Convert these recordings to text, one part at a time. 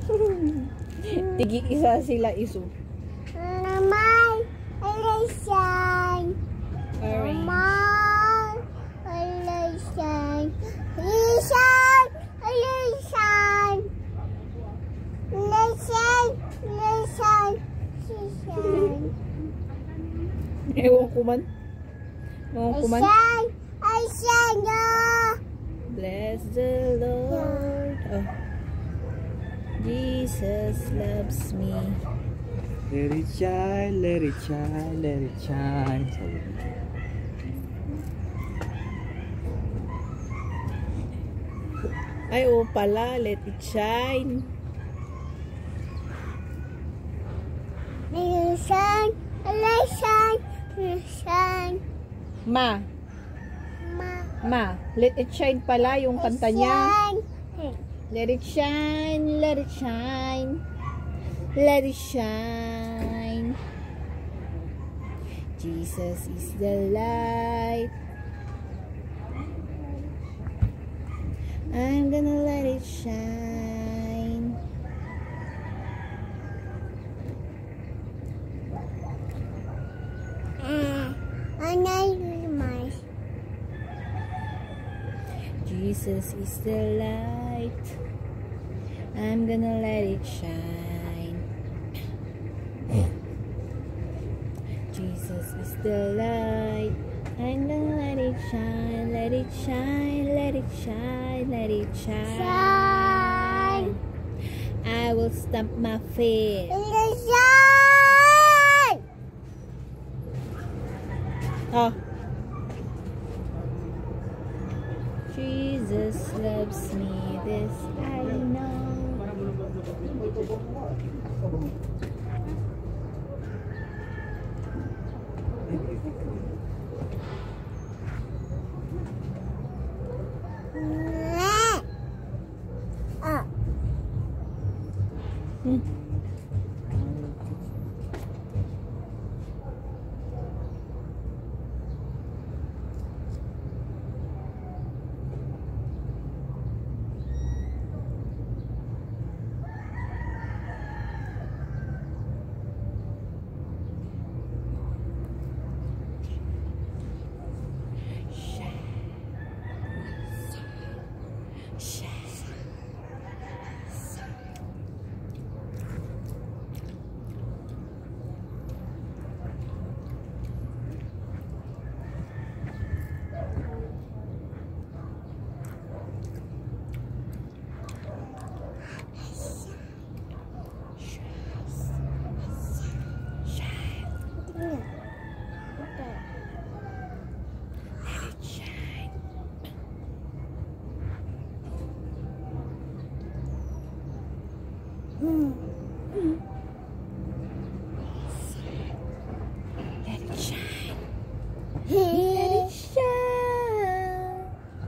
Tigi isa sila iso. Naman, alasan. Naman, alasan. Alasan, alasan. Alasan, alasan. Alasan. Ewan ko man. Ewan ko man. Alasan, alasan na. Bless the Lord. Oh. Jesus loves me. Let it shine, let it shine, let it shine. Ay, oo pala. Let it shine. Alasan, alasan, alasan. Ma. Ma. Let it shine pala yung kanta niya. Let it shine, let it shine, let it shine. Jesus is the light. I'm gonna let it shine. Jesus is the light. I'm gonna let it shine. Jesus is the light. I'm gonna let it shine, let it shine, let it shine, let it shine. I will stamp my feet. Oh. Jesus loves me, this I know. Let it shine. Let it shine.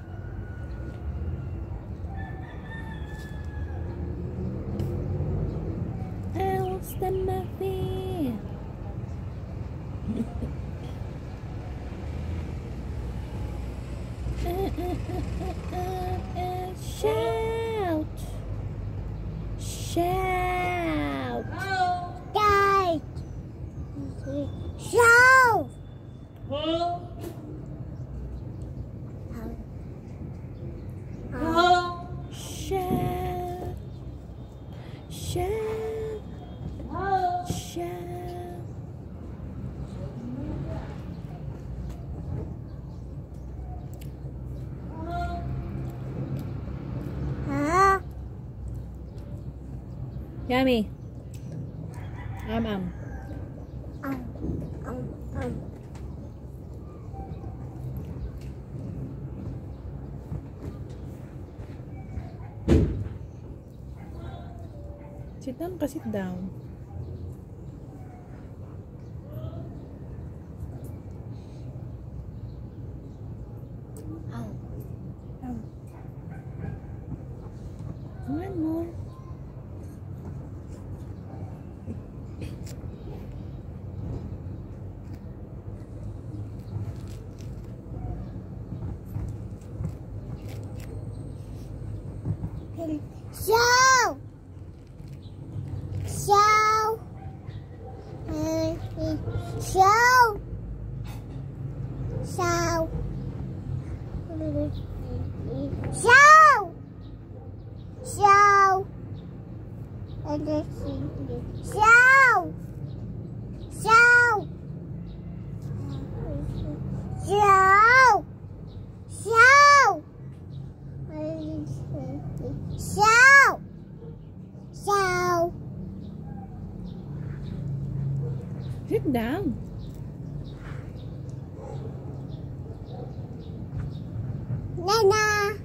I will stand my feet. Shout. Shout. Die. Shout. Shout. Shout. Shout. Yummy. Sit down ka, sit down. One more. Shout. Show. Show. Show. Show. Show. Show. Show. Show. Sit down. Nana.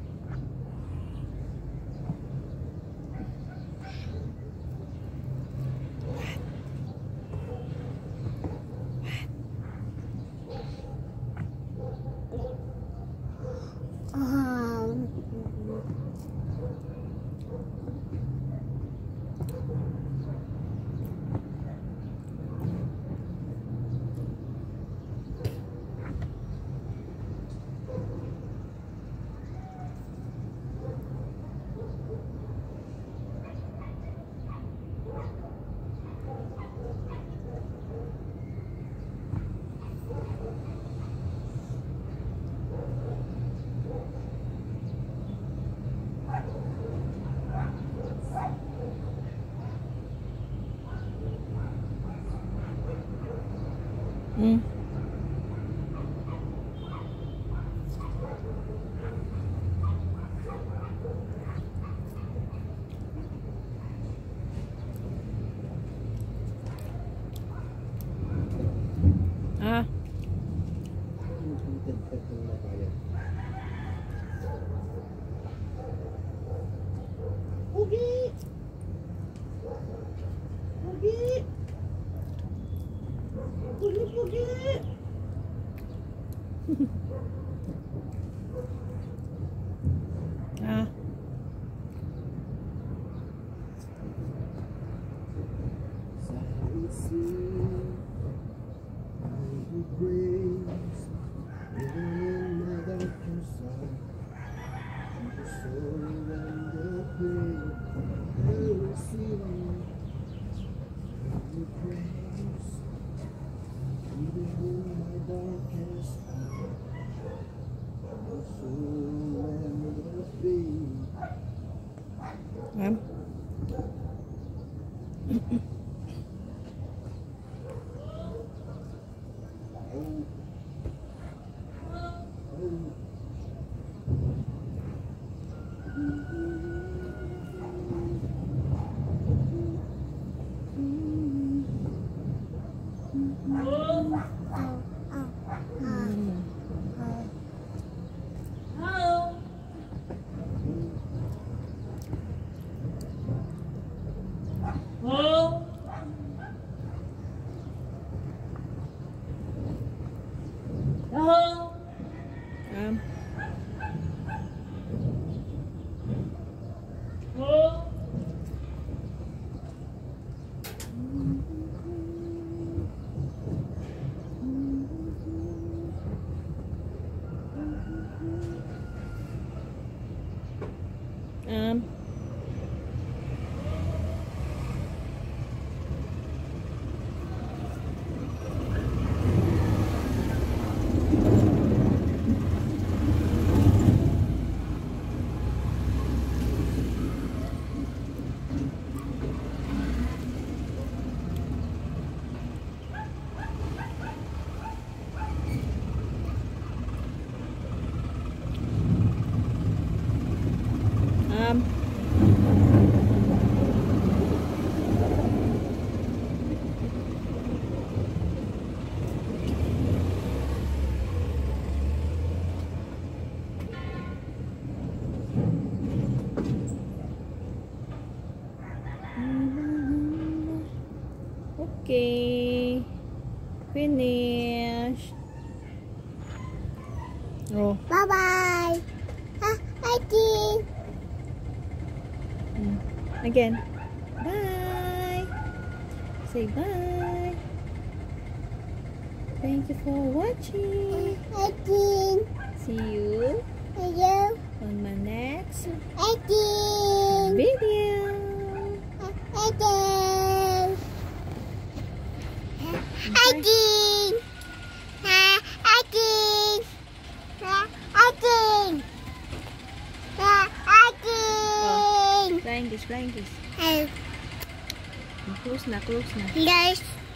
Mm. Ah. Pugi. Pugi. Pugi, pugi. Ah. Ma'am. Okay. Finish. Oh. Bye-bye. Again. Again. Bye. Say bye. Thank you for watching. Again. See you Again. on my next Again. video. Again. Again. Again. Again. Flying kiss. And Close na, close na. there's